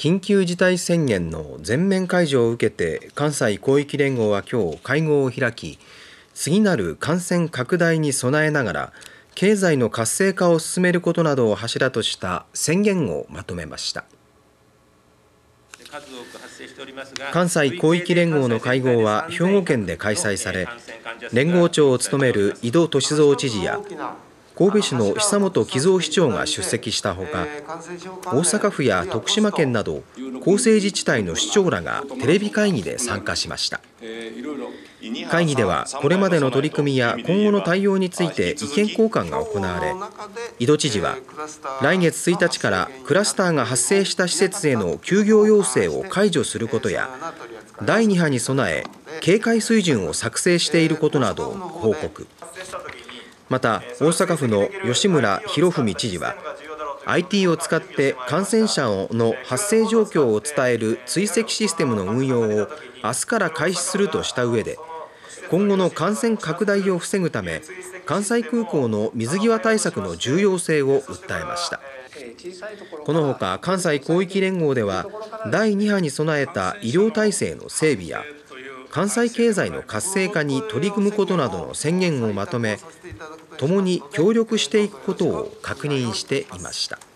緊急事態宣言の全面解除を受けて関西広域連合は今日会合を開き、次なる感染拡大に備えながら経済の活性化を進めることなどを柱とした宣言をまとめました。関西広域連合の会合は兵庫県で開催され、連合長を務める井戸俊三知事や神戸市の久本喜造市長が出席したほか、大阪府や徳島県など構成自治体の市長らがテレビ会議で参加しました。会議ではこれまでの取り組みや今後の対応について意見交換が行われ、井戸知事は来月1日からクラスターが発生した施設への休業要請を解除することや、第2波に備え警戒水準を作成していることなどを報告。また大阪府の吉村洋文知事は IT を使って感染者の発生状況を伝える追跡システムの運用を明日から開始するとした上で、今後の感染拡大を防ぐため関西空港の水際対策の重要性を訴えました。このほか関西広域連合では第2波に備えた医療体制の整備や関西経済の活性化に取り組むことなどの宣言をまとめ、共に協力していくことを確認していました。